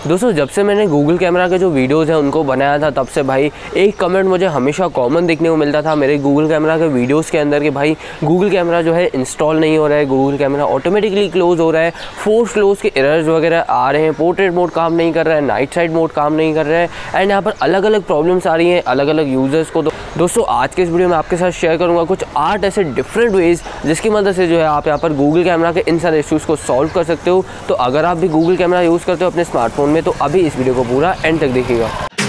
दोस्तों जब से मैंने गूगल कैमरा के जो वीडियोज़ हैं उनको बनाया था तब से भाई एक कमेंट मुझे हमेशा कॉमन देखने को मिलता था मेरे गूगल कैमरा के वीडियोज़ के अंदर कि भाई गूगल कैमरा जो है इंस्टॉल नहीं हो रहा है, गूगल कैमरा ऑटोमेटिकली क्लोज़ हो रहा है, फोर्स क्लोज के एरर्स वगैरह आ रहे हैं, पोर्ट्रेट मोड काम नहीं कर रहा है, नाइट साइड मोड काम नहीं कर रहा है एंड यहाँ पर अलग अलग प्रॉब्लम्स आ रही हैं अलग अलग यूज़र्स को। दोस्तों आज के इस वीडियो में आपके साथ शेयर करूँगा कुछ 8 ऐसे डिफरेंट वेज़ जिसकी मदद से जो है आप यहाँ पर गूगल कैमरा के इन सारे इश्यूज़ को सॉल्व कर सकते हो। तो अगर आप भी गूगल कैमरा यूज़ करते हो अपने स्मार्टफोन में तो अभी इस वीडियो को पूरा एंड तक देखिएगा।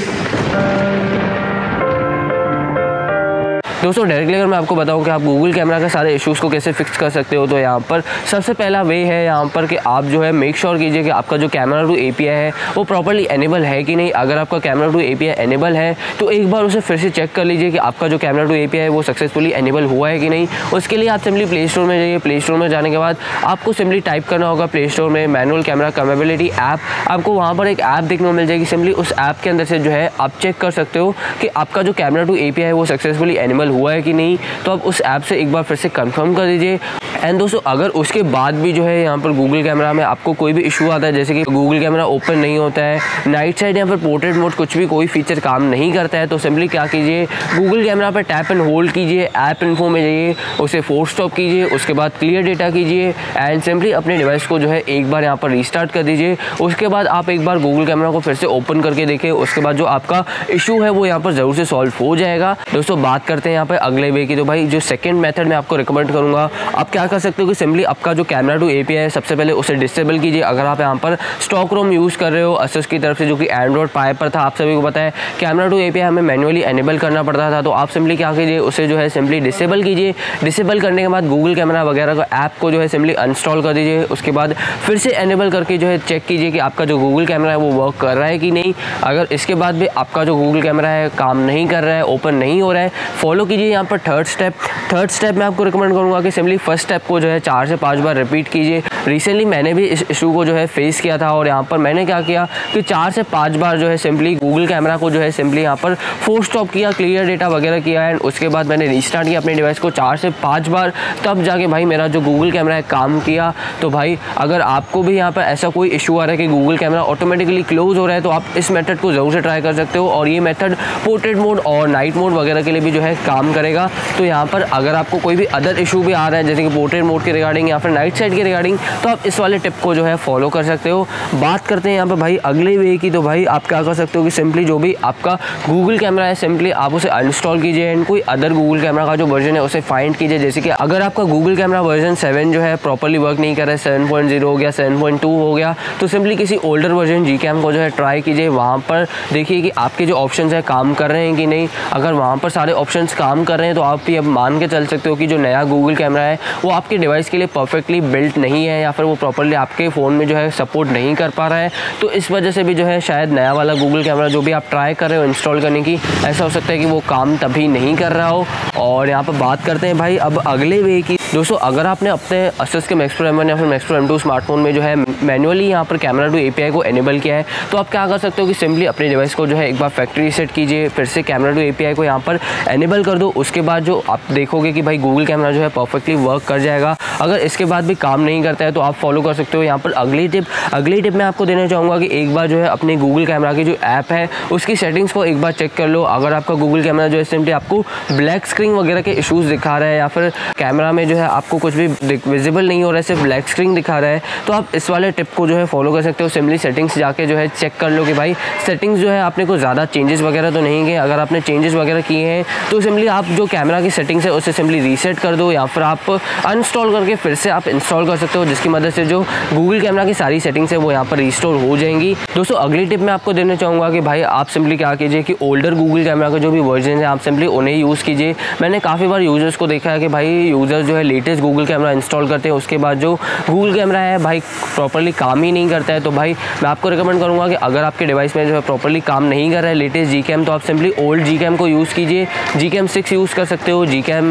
दोस्तों डायरेक्टली अगर मैं आपको बताऊं कि आप गूगल कैमरा के सारे इश्यूज़ को कैसे फिक्स कर सकते हो तो यहाँ पर सबसे पहला वे है यहाँ पर कि आप जो है मेक श्योर कीजिए कि आपका जो कैमरा टू एपीआई है वो प्रॉपर्ली एनेबल है कि नहीं। अगर आपका कैमरा टू एपीआई एनेबल है तो एक बार उसे फिर से चेक कर लीजिए कि आपका जो कैमरा टू एपीआई है वो सक्सेसफुली एनेबल हुआ है कि नहीं। उसके लिए आप सिंपली प्ले स्टोर में जाइए। प्ले स्टोर में जाने के बाद आपको सिंपली टाइप करना होगा प्ले स्टोर में मैनुअल कैमरा कैपेबिलिटी ऐप। आपको वहाँ पर एक ऐप देखने को मिल जाएगी। सिंपली उस ऐप के अंदर से जो है आप चेक कर सकते हो कि आपका जो कैमरा टू एपीआई है वो सक्सेसफुली एनेबल हुआ है कि नहीं। तो आप उस ऐप से एक बार फिर से कंफर्म कर दीजिए। एंड दोस्तों अगर उसके बाद भी जो है यहाँ पर गूगल कैमरा में आपको कोई भी इशू आता है जैसे कि गूगल कैमरा ओपन नहीं होता है, नाइट साइड यहाँ पर पोर्ट्रेट मोड कुछ भी कोई फीचर काम नहीं करता है, तो सिंपली क्या कीजिए गूगल कैमरा पर टैप एंड होल्ड कीजिए, ऐप इन्फो में जाइए, उसे फोर्स स्टॉप कीजिए, उसके बाद क्लियर डेटा कीजिए एंड सिंपली अपने डिवाइस को जो है एक बार यहाँ पर रीस्टार्ट कर दीजिए। उसके बाद आप एक बार गूगल कैमरा को फिर से ओपन करके देखें। उसके बाद जो आपका इशू है वो यहाँ पर ज़रूर से सॉल्व हो जाएगा। दोस्तों बात करते हैं यहाँ पर अगले वे की। तो भाई जो सेकंड मेथड मैं आपको रिकमेंड करूँगा, आप क्या कर सकते हो कि सिंपली आपका जो कैमरा टू एपीआई है सबसे पहले उसे डिसेबल कीजिए। अगर आप यहाँ पर स्टॉक रोम यूज़ कर रहे हो Asus की तरफ से जो कि एंड्रॉइड 5 पर था, आप सभी को पता है कैमरा टू एपीआई हमें मैन्युअली एनेबल करना पड़ता था, तो आप सिंपली क्या कीजिए उसे जो है सिंपली डिसेबल कीजिए। डिसेबल करने के बाद गूगल कैमरा वगैरह का ऐप को जो है सिंपली अनइंस्टॉल कर दीजिए। उसके बाद फिर से एनेबल करके जो है चेक कीजिए कि आपका जो गूगल कैमरा है वो वर्क कर रहा है कि नहीं। अगर इसके बाद भी आपका जो गूगल कैमरा है काम नहीं कर रहा है, ओपन नहीं हो रहा है, फॉलो कीजिए यहाँ पर थर्ड स्टेप मैं आपको रिकमेंड करूँगा कि सिंपली फर्स्ट स्टेप को जो है 4 से 5 बार रिपीट कीजिए। रिसेंटली मैंने भी इस इशू को जो है फेस किया था और यहाँ पर मैंने क्या किया कि 4 से 5 बार जो है सिंपली गूगल कैमरा को जो है सिंपली यहाँ पर फोर्स स्टॉप किया, क्लियर डेटा वगैरह किया एंड उसके बाद मैंने रीस्टार्ट किया अपने डिवाइस को 4 से 5 बार, तब जाके भाई मेरा जो गूगल कैमरा है काम किया। तो भाई अगर आपको भी यहाँ पर ऐसा कोई इशू आ रहा है कि गूगल कैमरा ऑटोमेटिकली क्लोज हो रहा है तो आप इस मेथड को ज़रूर से ट्राई कर सकते हो और ये मेथड पोर्ट्रेट मोड और नाइट मोड वगैरह के लिए भी जो है काम करेगा। तो यहाँ पर अगर आपको कोई भी अदर इशू भी आ रहा है जैसे कि पोर्ट्रेट मोड के रिगार्डिंग या फिर नाइट साइड के रिगार्डिंग, तो आप इस वाले टिप को जो है फॉलो कर सकते हो। बात करते हैं यहाँ पे भाई अगले वे की। तो भाई आप क्या कर सकते हो कि सिंपली जो भी आपका गूगल कैमरा है सिंपली आप उसे अनइंस्टॉल कीजिए एंड कोई अदर गूगल कैमरा का जो वर्जन है उसे फाइंड कीजिए। जैसे कि अगर आपका गूगल कैमरा वर्जन 7 जो है प्रॉपर्ली वर्क नहीं कर रहा है, 7.0 हो गया, 7.2 हो गया, तो सिंपली किसी ओल्डर वर्जन Gcam को जो है ट्राई कीजिए। वहाँ पर देखिए कि आपके जो ऑप्शंस है काम कर रहे हैं कि नहीं। अगर वहाँ पर सारे ऑप्शंस काम कर रहे हैं तो आप भी अब मान के चल सकते हो कि जो नया गूगल कैमरा है वो आपके डिवाइस के लिए परफेक्टली बिल्ट नहीं है या फिर वो प्रॉपर्ली आपके फ़ोन में जो है सपोर्ट नहीं कर पा रहा है। तो इस वजह से भी जो है शायद नया वाला गूगल कैमरा जो भी आप ट्राई कर रहे हो इंस्टॉल करने की, ऐसा हो सकता है कि वो काम तभी नहीं कर रहा हो। और यहाँ पर बात करते हैं भाई अब अगले वे की। दोस्तों अगर आपने अपने Asus के Max Pro M1 या फिर Max Pro M2 स्मार्टफोन में जो है मैनुअली यहाँ पर कैमरा टू एपीआई को एनेबल किया है, तो आप क्या कर सकते हो कि सिंपली अपने डिवाइस को जो है एक बार फैक्ट्री रीसेट कीजिए, फिर से कैमरा टू एपीआई को यहाँ पर एनेबल कर दो। उसके बाद जो आप देखोगे कि भाई गूगल कैमरा जो है परफेक्टली वर्क कर जाएगा। अगर इसके बाद भी काम नहीं करता है तो आप फॉलो कर सकते हो यहाँ पर अगली टिप मैं आपको देना चाहूँगा कि एक बार जो है अपने गूगल कैमरा की जो ऐप है उसकी सेटिंग्स को एक बार चेक कर लो। अगर आपका गूगल कैमरा जो है सिंपली आपको ब्लैक स्क्रीन वगैरह के इश्यूज़ दिखा रहा है या फिर कैमरा में जो है आपको कुछ भी विजिबल नहीं हो रहा है, सिर्फ ब्लैक स्क्रीन दिखा रहा है, तो आप इस वाले टिप को जो है फॉलो कर सकते हो। सिंपली सेटिंग्स जाके जो है चेक कर लो कि भाई सेटिंग्स जो है आपने कोई ज़्यादा चेंजेस वगैरह तो नहीं किए। अगर आपने चेंजेस वगैरह किए हैं तो सिंपली आप जो कैमरा की सेटिंग्स है उसे सिंपली रीसेट कर दो या फिर आप अनइंस्टॉल करके फिर से आप इंस्टॉल कर सकते हो, जिसकी मदद से जो गूगल कैमरा की सारी सेटिंग्स है वो यहाँ पर रिस्टोर हो जाएंगी। दोस्तों अगली टिप मैं आपको देना चाहूँगा कि भाई आप सिंपली क्या कीजिए कि ओल्डर गूगल कैमरा का जो भी वर्जन है आप सिंपली उन्हें यूज़ कीजिए। मैंने काफ़ी बार यूज़र्स को देखा है कि भाई यूज़र्स जो है लेटेस्ट गूगल कैमरा इंस्टॉल करते हैं, उसके बाद जो गूगल कैमरा है भाई प्रॉपर्ली काम ही नहीं करता है। तो भाई मैं आपको रिकमेंड करूँगा कि अगर आपके डिवाइस में जो है प्रॉपर्ली काम नहीं कर रहा है लेटेस्ट Gcam, तो आप सिंपली ओल्ड Gcam को यूज़ कीजिए। Gcam 6 यूज़ कर सकते हो, Gcam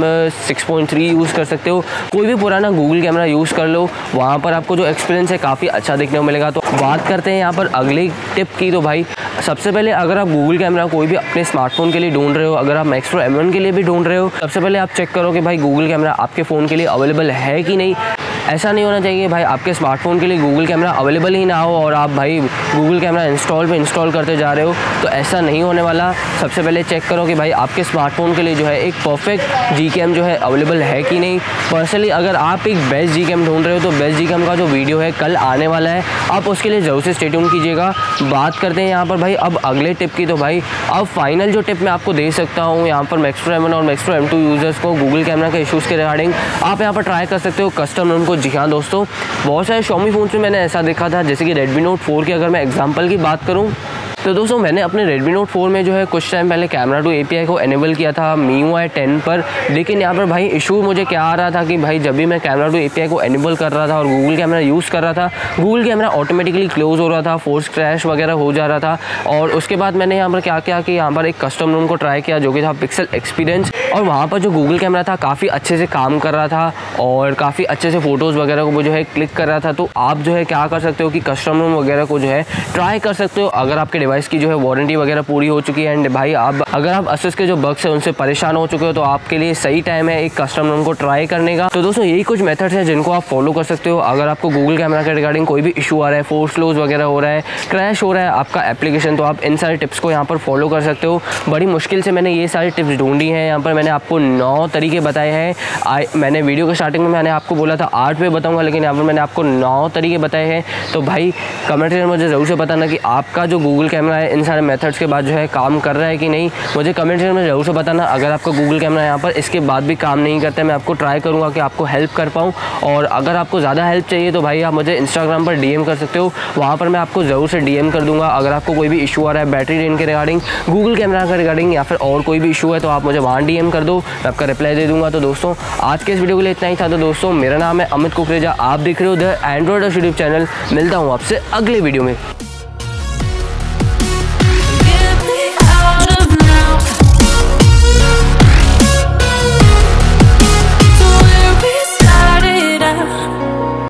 6.3 यूज़ कर सकते हो, कोई भी पुराना गूगल कैमरा यूज़ कर लो, वहाँ पर आपको जो एक्सपीरियंस है काफ़ी अच्छा देखने को मिलेगा। तो बात करते हैं यहाँ पर अगली टिप की। तो भाई सबसे पहले अगर आप गूगल कैमरा कोई भी अपने स्मार्टफोन के लिए ढूंढ रहे हो, अगर आप Max Pro M1 के लिए भी ढूंढ रहे हो, सबसे पहले आप चेक करो कि भाई गूगल कैमरा आपके फ़ोन के लिए अवेलेबल है कि नहीं। ऐसा नहीं होना चाहिए भाई आपके स्मार्टफोन के लिए गूगल कैमरा अवेलेबल ही ना हो और आप भाई गूगल कैमरा इंस्टॉल करते जा रहे हो, तो ऐसा नहीं होने वाला। सबसे पहले चेक करो कि भाई आपके स्मार्टफोन के लिए जो है एक परफेक्ट Gcam जो है अवेलेबल है कि नहीं। पर्सनली अगर आप एक बेस्ट Gcam ढूंढ रहे हो तो बेस्ट Gcam का जो वीडियो है कल आने वाला है, आप उसके लिए ज़रूर से स्टे ट्यून कीजिएगा। बात करते हैं यहाँ पर भाई अब अगले टिप की। तो भाई अब फाइनल जो टिप मैं आपको दे सकता हूँ यहाँ पर Max Pro M1 और Max Pro M2 यूज़र्स को गूगल कैमरा के इशूज़ के रिगार्डिंग आप यहाँ पर ट्राई कर सकते हो कस्टम ROM को। जी हाँ दोस्तों, बहुत सारे Xiaomi फ़ोन में मैंने ऐसा देखा था, जैसे कि Redmi Note 4 की अगर मैं एग्जांपल की बात करूँ तो दोस्तों मैंने अपने Redmi Note 4 में जो है कुछ टाइम पहले कैमरा टू API को एनेबल किया था MIUI 10 पर। लेकिन यहाँ पर भाई इशू मुझे क्या आ रहा था कि भाई जब भी मैं कैमरा टू API को एनेबल कर रहा था और गूगल कैमरा यूज़ कर रहा था, गूगल कैमरा ऑटोमेटिकली क्लोज हो रहा था, फोर्स क्रैश वगैरह हो जा रहा था। और उसके बाद मैंने यहाँ पर क्या किया कि यहाँ पर एक कस्टम ROM को ट्राई किया जो कि था पिक्सल एक्सपीरियंस, और वहाँ पर जो गूगल कैमरा था काफ़ी अच्छे से काम कर रहा था और काफ़ी अच्छे से फ़ोटोज़ वगैरह को वो जो है क्लिक कर रहा था। तो आप जो है क्या कर सकते हो कि कस्टम ROM वगैरह को जो है ट्राई कर सकते हो अगर आपके डिवाइस की जो है वारंटी वगैरह पूरी हो चुकी है। एंड भाई आप अगर आप Asus के जो बग्स है उनसे परेशान हो चुके हो तो आपके लिए सही टाइम है एक कस्टम ROM को ट्राई करने का। तो दोस्तों यही कुछ मेथड्स हैं जिनको आप फॉलो कर सकते हो अगर आपको गूगल कैमरा के रिगार्डिंग कोई भी इशू आ रहा है, फोर्स क्लोज वगैरह हो रहा है, क्रैश हो रहा है आपका एप्लीकेशन, तो आप इन सारे टिप्स को यहाँ पर फॉलो कर सकते हो। बड़ी मुश्किल से मैंने ये सारी टिप्स ढूंढी हैं। यहाँ पर मैंने आपको 9 तरीके बताए हैं। मैंने वीडियो के स्टार्टिंग में मैंने आपको बोला था 8 पे बताऊँगा, लेकिन यहाँ पर मैंने आपको 9 तरीके बताए हैं। तो भाई कमेंट में मुझे ज़रूर से बताना कि आपका जो गूगल कैमरा है इन सारे मेथड्स के बाद जो है काम कर रहा है कि नहीं। मुझे कमेंट में ज़रूर से बताना। अगर आपका गूगल कैमरा यहाँ पर इसके बाद भी काम नहीं करता है, मैं आपको ट्राई करूँगा कि आपको हेल्प कर पाऊँ। और अगर आपको ज़्यादा हेल्प चाहिए तो भाई आप मुझे इंस्टाग्राम पर DM कर सकते हो, वहाँ पर मैं आपको ज़रूर से DM कर दूँगा। अगर आपको कोई भी इशू आ रहा है बैटरी ड्रेन के रिगार्डिंग, गूगल कैमरा के रिगार्डिंग या फिर और कोई भी इशू है तो आप मुझे वहाँ DM कर दो, मैं आपका रिप्लाई दे दूँगा। तो दोस्तों आज के इस वीडियो के लिए इतना ही था। तो दोस्तों मेरा नाम है अमित कुकरेजा, आप देख रहे हो द एंड्रॉइड यूट्यूब चैनल। मिलता हूँ आपसे अगले वीडियो में।